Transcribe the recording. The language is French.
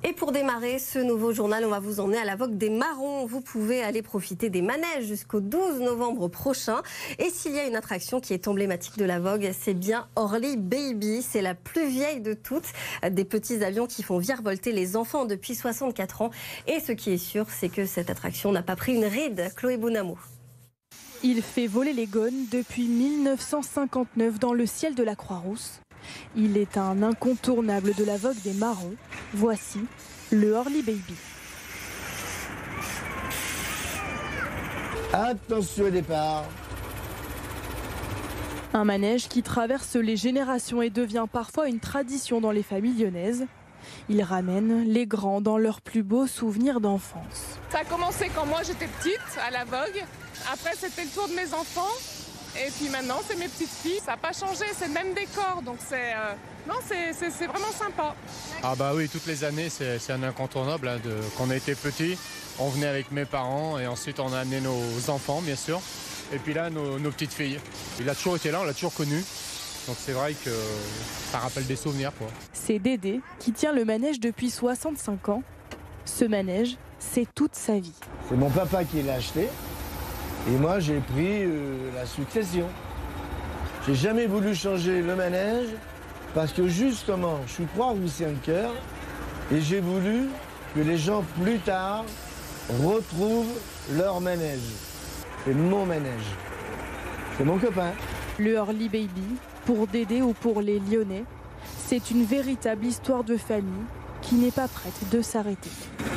Et pour démarrer ce nouveau journal, on va vous emmener à la Vogue des Marrons. Vous pouvez aller profiter des manèges jusqu'au 12 novembre prochain. Et s'il y a une attraction qui est emblématique de la Vogue, c'est bien Orly Baby. C'est la plus vieille de toutes. Des petits avions qui font virevolter les enfants depuis 64 ans. Et ce qui est sûr, c'est que cette attraction n'a pas pris une ride. Chloé Bonamo. Il fait voler les gones depuis 1959 dans le ciel de la Croix-Rousse. Il est un incontournable de la Vogue des Marrons. Voici le Orly Baby. Attention au départ. Un manège qui traverse les générations et devient parfois une tradition dans les familles lyonnaises. Il ramène les grands dans leurs plus beaux souvenirs d'enfance. Ça a commencé quand moi j'étais petite à la Vogue. Après c'était le tour de mes enfants. Et puis maintenant, c'est mes petites filles. Ça n'a pas changé, c'est le même décor. Donc c'est vraiment sympa. Ah bah oui, toutes les années, c'est un incontournable. Hein, quand on était petits, on venait avec mes parents et ensuite on a amené nos enfants, bien sûr. Et puis là, nos petites filles. Il a toujours été là, on l'a toujours connu. Donc c'est vrai que ça rappelle des souvenirs, quoi. C'est Dédé qui tient le manège depuis 65 ans. Ce manège, c'est toute sa vie. C'est mon papa qui l'a acheté. Et moi, j'ai pris la succession. J'ai jamais voulu changer le manège parce que justement, je suis croix-roussien de cœur et j'ai voulu que les gens plus tard retrouvent leur manège. C'est mon manège. C'est mon copain. Le Orly Baby, pour Dédé ou pour les Lyonnais, c'est une véritable histoire de famille qui n'est pas prête de s'arrêter.